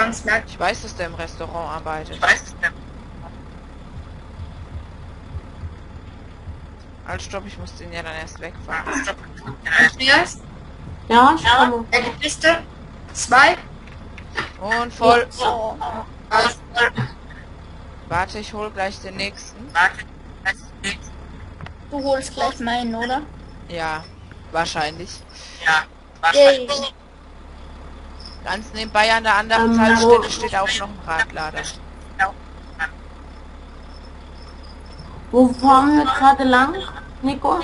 ganz merkwürdig. Ich weiß, dass der im Restaurant arbeitet. Halt, stopp, ich muss den ja dann erst wegfahren. Andreas, Ja, ich komme. die Piste. 2. Und voll. So. Warte, ich hol gleich den nächsten. Du holst gleich meinen, oder? Ja, wahrscheinlich. Yay. Ganz nebenbei an der anderen Haltestelle steht auch noch ein Radlader. Wo fahren wir gerade lang, Nico?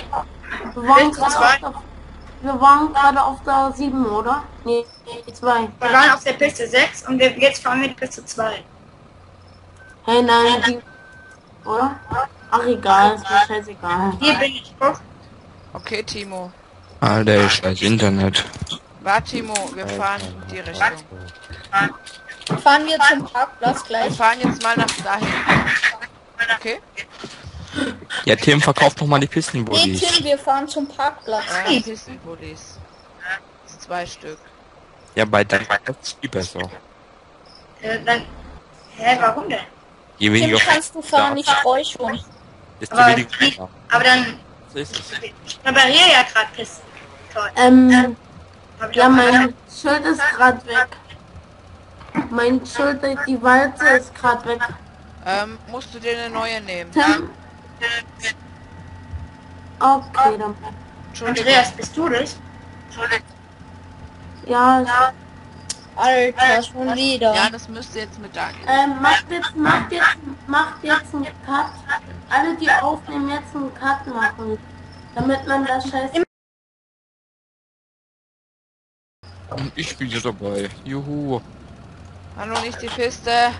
Wir waren gerade auf der 7, oder? Nee, 2. Wir waren auf der Piste 6 und jetzt fahren wir die Piste 2. Hey, nein, die... Oder? Ach, egal, ist mir scheißegal. Hier bin ich. Guck. Okay, Timo. Alter, scheiß Internet. Warte, Timo, wir fahren in die Richtung. Fahren wir zum Parkplatz Wir gleich? fahren jetzt mal nach dahin. Okay? Ja, Tim, verkauft doch mal die Nee, Pistenbuddies. Tim, wir fahren zum Parkplatz. Pistenbullis. 2 Stück. Ja, bei deinem ist viel besser. Dann, warum denn? Je Tim, weniger kannst du fahren, ich räuchern. desto Aber, weniger. aber dann, So ist es. ich repariere ja gerade Pisten. Toll. Hab ich Ja, auch mein Schild ist gerade weg. Mein Schild, die Walze ist gerade weg. Musst du dir eine neue nehmen? Tim? Okay, dann. Entschuldigung. Andreas, bist du das? Ja, Alter, schon wieder. Ja, das müsste jetzt mit da. macht jetzt einen Cut. Alle, die aufnehmen, jetzt einen Cut machen. Damit man das Scheiß... Und ich bin hier dabei. Juhu. Hallo, nicht die Piste.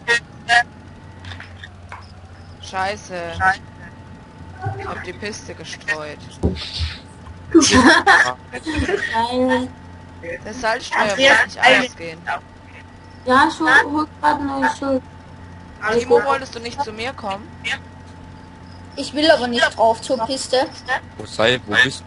Scheiße. Ich hab die Piste gestreut. Nein. Der Salzstreuer muss Andreas, nicht ausgehen. Ja, ich hol grad neue Schild. Timo, wolltest du nicht zu mir kommen? Ich will aber nicht drauf zur Piste. Wo seid ihr?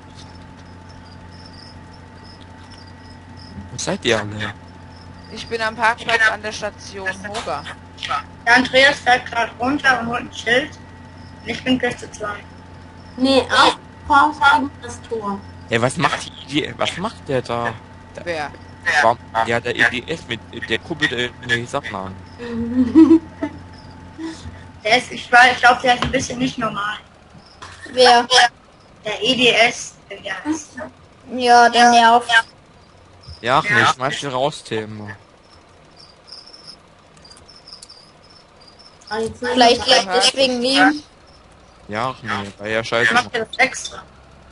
Wo seid ihr alle? Ich bin am Parkplatz an der Station Hoga. Der Andreas fährt gerade runter und holt ein Schild. Und ich bin Piste 2. Nee, auf gegen das Tor. Ey, was macht was macht der da? Wer? Warum? Ja, der EDS mit der kuppelt irgendwelche Sachen an. Der ist, ich glaube, der ist ein bisschen nicht normal. Wer? Der EDS, der ist. Ja, der nervt. Ja, nee, schmeiß ihn raus, Tim. Vielleicht leckt es wegen ihm. Ja, nee, war ja scheiße. Macht er das extra.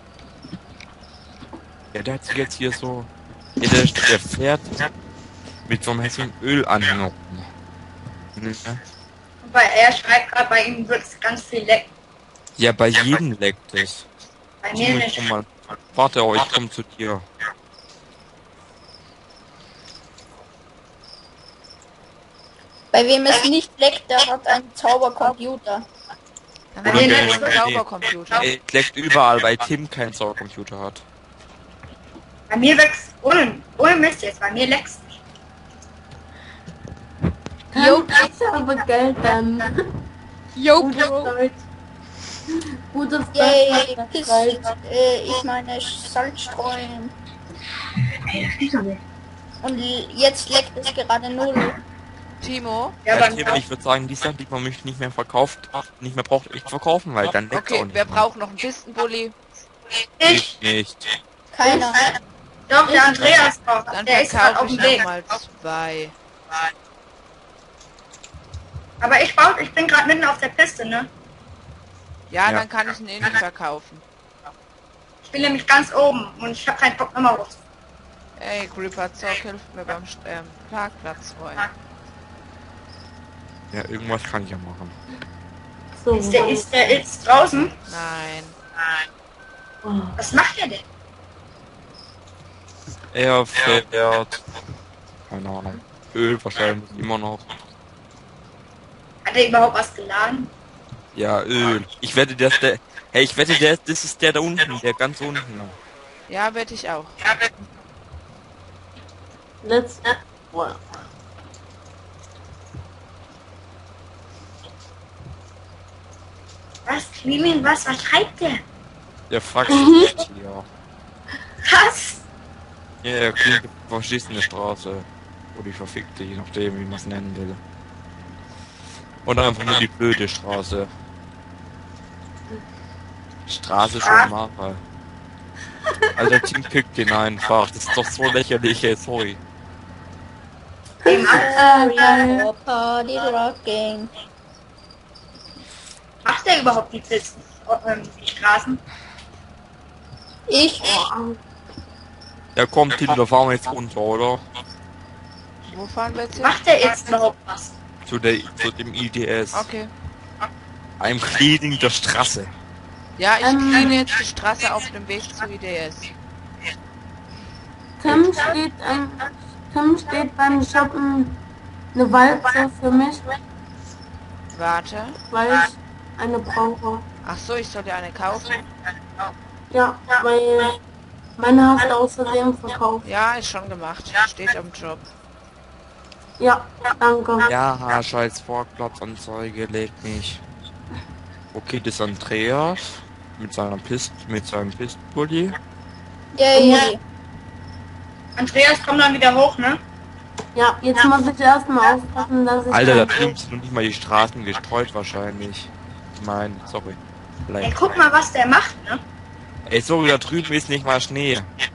Ja, der hat sich jetzt hier so... Ja, der fährt mit so einem hässlichen Ölanhänger rum. Ne? Weil er schreibt gerade, bei ihm wird es ganz viel lecken. Ja, bei jedem leckt es. Bei mir Timo, ich nicht. komm mal. Warte, oh, ich komm zu dir. Bei wem es nicht leckt, der hat einen Zaubercomputer. Dann Bei haben mir wir leckt's einen wirklich. Zaubercomputer. Ey, es leckt überall, weil Tim keinen Zaubercomputer hat. Bei mir wächst ohne Mist jetzt, bei mir leckt's nicht. Jo, ich habe Geld dann. Yo, Gutes Bro. Deutsch. Gutes Yay, Deutsch. Pist, ich meine Salzstreuen. Und jetzt leckt es gerade null. Timo? Ja, Ja, beim Tim, ich würde sagen, die Sachen, die man mich nicht mehr verkauft, nicht mehr braucht, echt verkaufen, weil dann leckt auch Okay, nicht wer mehr. braucht noch einen Pistenbully? ich, Nicht. Keiner. doch, der Andreas braucht. Dann Der ist gerade auf verkaufe dem ich Weg. nochmal 2. Aber ich bin gerade mitten auf der Piste, ne? Ja, Ja. dann kann ich ihn eh nicht verkaufen. Ich bin nämlich ganz oben und ich habe keinen Bock nochmal hoch. Ey, Creeper Zock hilft mir beim Parkplatz räumen. Ja, irgendwas kann ich ja machen. So. Ist der jetzt draußen? Nein. Oh. Was macht er denn? Er fährt... Keine Ahnung. Öl wahrscheinlich immer noch. Hat er überhaupt was geladen? Ja, Öl. Ich wette, ich wette, das ist der da unten, der ganz unten. Ja, wette ich auch. Let's... Was? Cleaning was? Was schreibt der? Der fragt sich nicht hier. Was? Ja, er klingt verschissene Straße. Oder die verfickte, je nachdem, wie man es nennen will. Und einfach nur die blöde Straße. Straße schon Mara. Alter, Team pickt den einfach. Das ist doch so lächerlich, ey, sorry. Oh, Party rocking. Macht der überhaupt die Pisten? Die Straßen? Ich. Ja, kommt hin, da fahren wir jetzt runter, oder? Wo fahren wir jetzt hin? Macht der jetzt überhaupt was? Zu dem IDS. Okay. Einem Cleaning der Straße. Ja, ich cleane jetzt die Straße auf dem Weg zu IDS. Tim steht beim Shoppen eine Walze für mich, Warte. weil ich eine brauche. Ach so, ich soll dir eine kaufen. Ja, weil meine hast du aus Versehen verkauft. Ja, ist schon gemacht. Steht am Job. Ja, danke. Ja, scheiß Vorplatzanzeige, legt mich. Okay, das ist Andreas. Mit seinem Pistpulli. Yay. Andreas kommt dann wieder hoch, ne? Ja, jetzt muss ich erstmal aufpassen, dass ich... Alter, da drüben sind noch nicht mal die Straßen gestreut wahrscheinlich. Ich mein, sorry. Ey, Vielleicht. guck mal, was der macht, ne? Ey, sorry, da drüben ist nicht mal Schnee.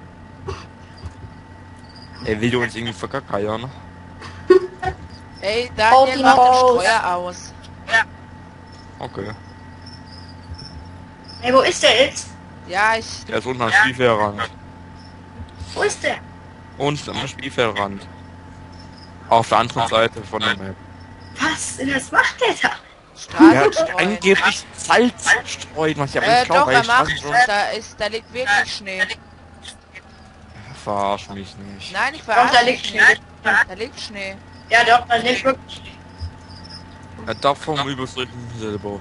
Ey, will du uns irgendwie verkackeiern? Ey, Auf Daniel ihn macht den raus. Streuer aus. Okay. Ey, wo ist der jetzt? Ja, ich... Der ist unten am Spielfeldrand. Wo ist der? Unten am Spielfeldrand. Auf der anderen Seite von der Map. Was macht der da? Ja, Straßen streuen. angeblich Salz streuen, was ja nicht Doch, weil er die Straßen macht. schon... Da liegt wirklich Schnee. Verarsch mich nicht. Nein, ich Doch, verarsche da dich liegt nicht. Schnee. Da liegt Schnee. Ja, doch, da liegt wirklich Schnee. Er darf vom überstritten Silber.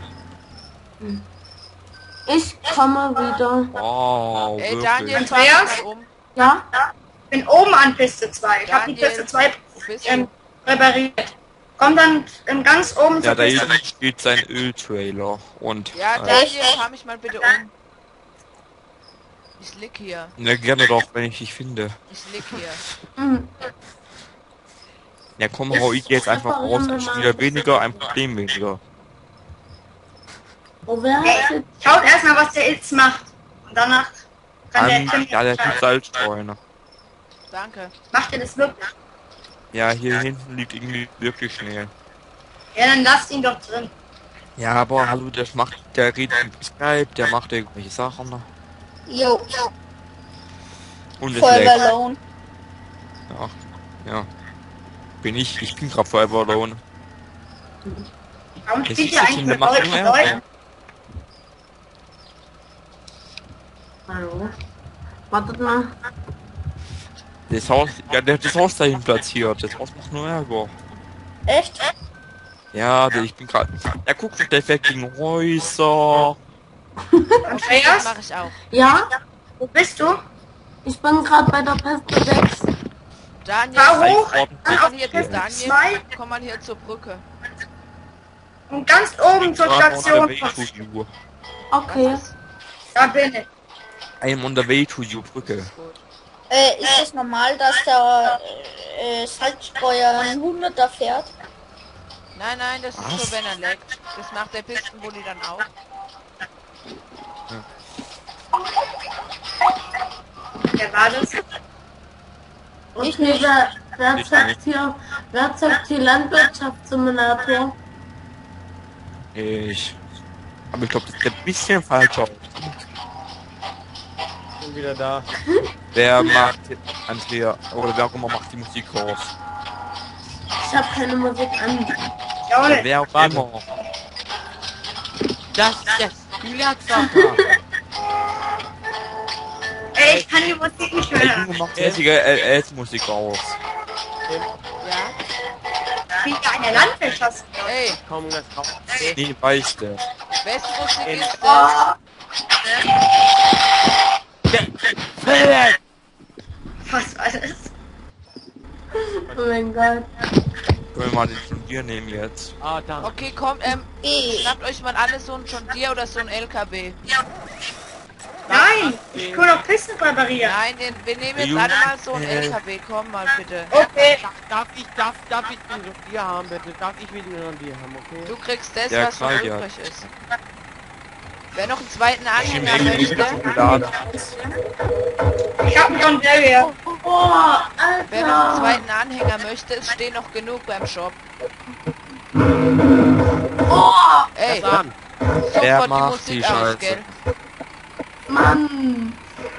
Ich komme wieder. Wow, Ey, wirklich. Daniel, fahr Andreas? mal um. Ja? Ich bin oben an Piste 2. Ich habe die Daniel, Piste 2 Wo bist du? repariert. Komm dann ganz oben Ja, zur da Piste. hinten steht sein Öltrailer und... Ja, Daniel, fahr mich mal bitte um. Ich lieg hier. ja, gerne doch, wenn ich dich finde. Ich lieg hier. Hm. Ja, komm, hau ich jetzt einfach raus. Ein Spieler weniger, ein Problem weniger. Wo wäre Ey, schaut erstmal, was der jetzt macht. Und danach kann der Tim Ja, der entscheiden. tut Salz streuen. Danke. Macht er das wirklich? Ja, hier hinten liegt irgendwie wirklich Schnee. Ja, dann lasst ihn doch drin. Ja, aber hallo, der redet mit Skype, der macht irgendwelche Sachen. Yo. Und es Forever leckt. alone. Ja. Ich bin gerade forever alone. Warum Es spielt ist ihr jetzt eigentlich in der mit Macht deutschen mehr. Leuten? Hallo? Wartet mal. Das Haus, ja, der hat das Haus dahin platziert. Das Haus macht nur Ärger. Echt? Ja, ich bin gerade... Ja, guck, der fährt gegen Häuser. Das Andreas, mache ich auch. Ja? wo bist du? Ich bin gerade bei der Piste 6. Daniel, Fahr hoch, Ordentlich. dann komm auf mal hier, Piste Daniel, 2 komm mal hier zur Brücke. und ganz oben zur I'm on the Station. way to you. Okay. Da bin ich. I'm on the way to you, Brücke. Gut. Ist es normal, dass der Salzstreuer einen 100er fährt? Nein, nein, das ist Was? so, wenn er leckt. Das macht der Pistenbully dann auch. Wer war das? Ich Okay, nicht. wer zeigt hier Landwirtschaftssimulator? Ich... Aber ich glaube, das ist ein bisschen falsch aus. Bin wieder da. Wer macht Andrea, oder wer auch immer macht die Musik aus? Ich habe keine Musik an. Ja, oder? Wer auch immer. Das ist der Spielerzocker. Ey, ich kann die Musik nicht mehr Der hören. Junge macht hässliche LS-Musik aus. Ja? Wie eine Landwirtschaft. Ey, Komm, das raus. Nee, weiß der. wessen Musik ist Oh, das? was war das? Oh mein Gott. Können wir mal den wir nehmen jetzt. Ah, danke. Okay, komm, Eh. schnappt euch mal alle so ein John Deere oder so ein LKW. Nein, ich kann noch Pisten reparieren. Nein, wir nehmen jetzt alle mal so ein LKW. Komm mal bitte. Okay, Darf ich den John haben, bitte? Darf ich wieder den John Deere haben, okay? Du kriegst das, Ja, was noch klar, ja. übrig ist. Wer noch einen zweiten Ich Anhänger nehme möchte, geladen. ich hab John Deere. Oh, wer noch einen Alter. zweiten Anhänger möchte, es stehen noch genug beim Shop. Oh, Ey, Das an. Wer sofort die macht Musik die aus, Scheiße? gell? Mann.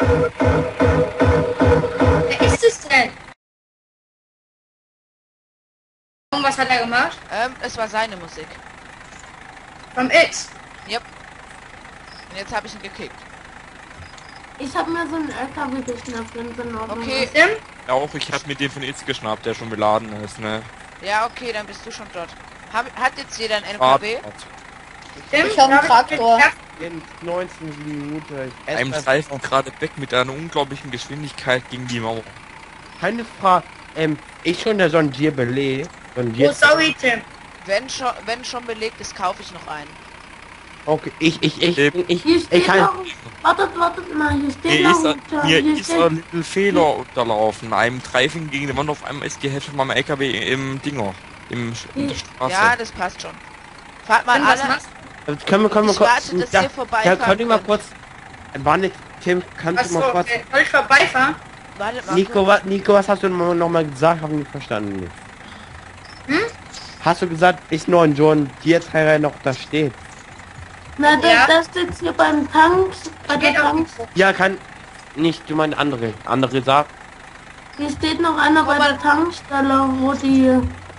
Wer ist es denn? Und was hat er gemacht? Es war seine Musik. Vom X. Yep. Und jetzt habe ich ihn gekickt. Ich habe mir so einen LKW geschnappt, wenn es in Ordnung Okay, Tim? Ja, auch ich hab mir den von Itz geschnappt, der schon beladen ist, ne? ja, okay, dann bist du schon dort. Hat jetzt jeder ein Warte. LKW? Tim? Ich hab einen darf Traktor. In 19 Minuten. Einem Reifen gerade weg mit einer unglaublichen Geschwindigkeit gegen die Mauer. Keine Frage. Ich schon der John Deere belegt. John Oh, Deere. sorry, Tim. Wenn schon belegt ist, kaufe ich noch einen. Okay, Hier ich steht kann. noch... Wartet mal, hier steht Mir noch ist, ein John, mir hier ist steht... ein little Fehler unterlaufen. Einem Reifen gegen die Wand, auf einmal ist die Hälfte von meinem LKW im Dinger. In der Straße. Ja, das passt schon. Fahrt mal Tim, was alle. machst Können wir Ich warte, dass ja, ihr vorbeifahren könnt ihr mal könnt. kurz. Warte, Tim, du? kannst du mal Achso, kurz. soll ich vorbeifahren? Wartet mal. Nico, was hast du noch mal gesagt? Hab ich nicht verstanden. Hast du gesagt, ist nur ein John Deere Teil noch da steht? Na, Ja. das steht hier beim Tank, bei der Geht auf Tank. Ja, kann nicht, du meinst andere. Andere sagt. Hier steht noch einer bei der Tankstelle, wo die...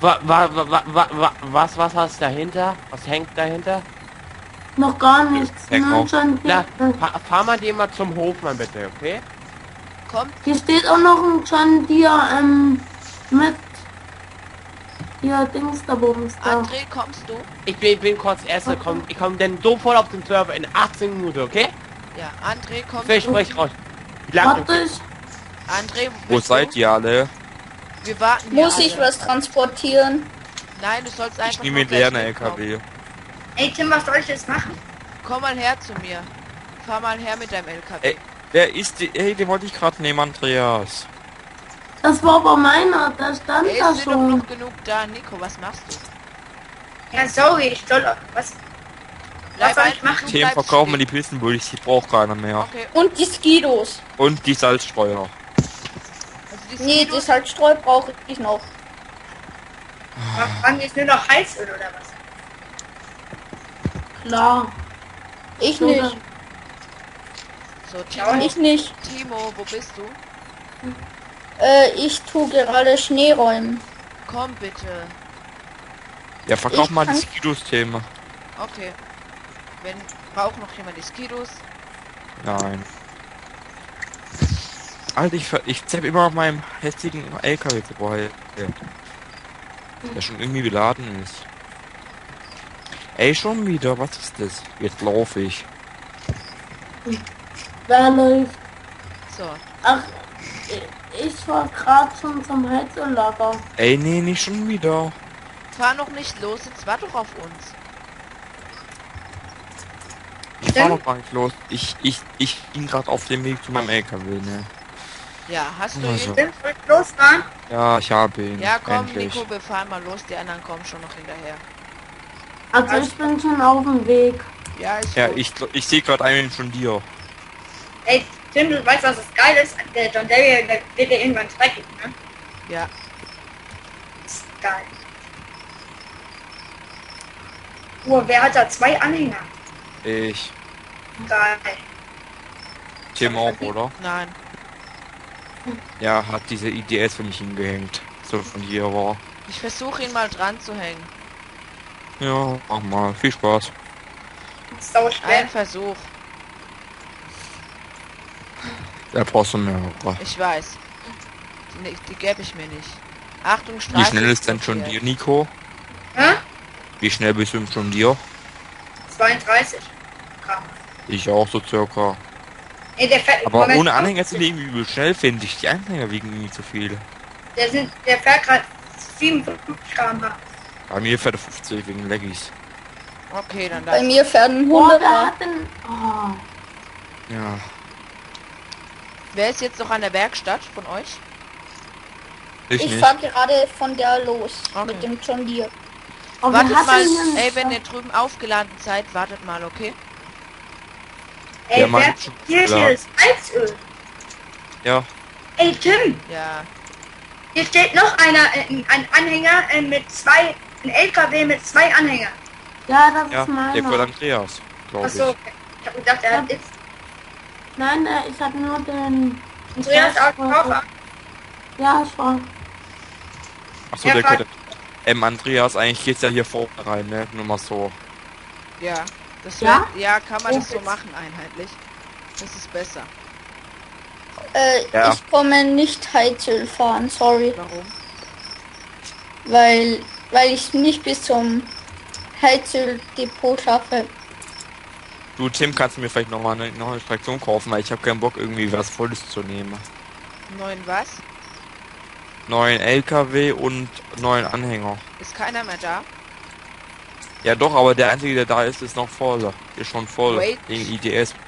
Was hast dahinter? Was hängt dahinter? Noch gar nichts. Heck Nur auf. schon Ja, fahr mal den mal zum Hofmann bitte, okay? Kommt, Hier steht auch noch ein John Deere mit hier Dings da Bums da. André, kommst du? Ich bin kurz erster, ich komm denn sofort auf den Server in 18 Minuten, okay? Ja, André, kommst Ich du? sprech raus. Wie lange? Warte ich. André, Wo bist seid du? ihr alle? Wir warten hier Muss ich alle. was transportieren? Nein, du sollst einfach Ich nehme nur den leeren gleich mitkommen. LKW. Ey, Tim, was soll ich jetzt machen? Komm mal her zu mir. Fahr mal her mit deinem LKW. Ey, wer ist die? Ey, den wollte ich gerade nehmen, Andreas. Das war aber meiner, da stand Ey, da es sind doch schon. noch genug da. Nico, was machst du? Ja, sorry, ich soll... Was soll ich machen? du Themen bleibst verkaufen wir die stehen. Pilzen, würde ich sie braucht keiner mehr. Okay, Und die Skidos. Und die Salzstreuer. also die Nee, Skidos- die Salzstreu brauche ich noch. Machen jetzt nur noch Heizöl oder was? Klar. Ich So, nicht. So, Ja, und Ich nicht. Timo, wo bist du? Ich tue gerade Schnee räumen. Komm bitte. Ja, verkauf Ich mal die kann- Skidos-Themen. Okay. Wenn braucht noch jemand die Skidos? Nein. Alter, ich zepp immer auf meinem hässlichen LKW vorbei. Der schon irgendwie beladen ist. Ey, schon wieder, was ist das? Jetzt laufe ich. Wer läuft? So, Ach, ich war gerade schon zum Heizöllager. Ey, nee, nicht schon wieder. fahr noch nicht los, jetzt war doch auf uns. Ich fahr noch gar nicht los. Ich bin gerade auf dem Weg zu meinem LKW, ne? Ja, hast du Also. ihn? Tim, soll ich losfahren? Ja, ich habe ihn. Ja, komm, Endlich. Nico, wir fahren mal los, die anderen kommen schon noch hinterher. Also ich bin schon auf dem Weg. Ja, ist Ja, gut. ich sehe gerade einen von dir. Ey, Tim, du weißt, was das geil ist? Der John Deere, der wird ja irgendwann dreckig, ne? Ja, Das ist geil. Oh, wer hat da 2 Anhänger? Ich. Geil. Tim auch, oder? nein. Ja, hat diese IDS für mich hingehängt. So von hier war. Ich versuche ihn mal dran zu hängen. Ja, mach mal. Viel Spaß. Sau schwer. Ein Versuch, Da brauchst du mehrere. ich weiß. Die gäbe ich mir nicht. Achtung, Wie Straße. schnell ist denn schon dir, Nico? Hä? Wie schnell bist du schon dir? 32 Gramm. Ich auch so circa. Ey, der fährt... Aber Moment, ohne Anhänger sind die irgendwie übel schnell, finde ich. Die Anhänger wiegen irgendwie zu viel. Der fährt gerade 57 Gramm. Bei mir fährt er 50 wegen Leggies. Okay, dann Bei lass. mir fähren Boah, wer 100er. hat denn... Oh. Ja. Wer ist jetzt noch an der Werkstatt von euch? Ich Ich nicht. fahr gerade von der los Okay. mit dem John Deere. Oh, wer Wartet hat mal, denn ey, wenn ihr drüben aufgeladen seid, wartet mal, okay? Ey, Ja, Mann, wer schon hier klar. ist Heizöl? Ja. Ey, Tim, Ja. hier steht noch ein Anhänger ein LKW mit 2 Anhängern. Ja, das Ja. ist Der meiner. gehört Andreas, glaube ich. Achso, okay. Ich hab gedacht, er hat jetzt Nein, ich hab nur den... Andreas auch Koffer. Ja, ich war... Achso, Ja, der frag- gehört... Andreas, eigentlich geht's ja hier vorne rein, ne? Nur mal so. Ja. Das Ja? ja, kann man das so Jetzt. machen einheitlich. Das ist besser. Ja. Ich komme nicht Heizöl fahren, sorry. Warum? Weil ich nicht bis zum Heizöldepot schaffe. Du, Tim, kannst du mir vielleicht noch eine Traktion kaufen, weil ich habe keinen Bock, irgendwie was Volles zu nehmen. Neuen was? Neuen LKW und neuen Anhänger. Ist keiner mehr da? Ja doch, aber der einzige, der da ist, ist noch voll. Ist schon voll. Wait. Wegen IDS.